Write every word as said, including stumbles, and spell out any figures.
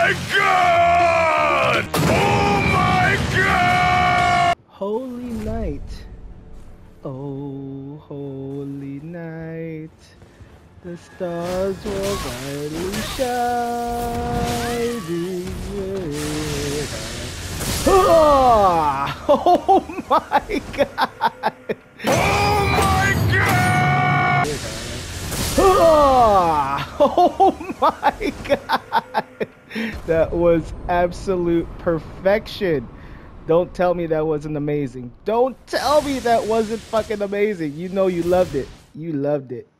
my god! Oh my god! Holy night. Oh, holy night. The stars were brightly shining. Ah! Oh my god! Oh my god! Ah! Oh my god! That was absolute perfection. Don't tell me that wasn't amazing. Don't tell me that wasn't fucking amazing. You know you loved it. You loved it.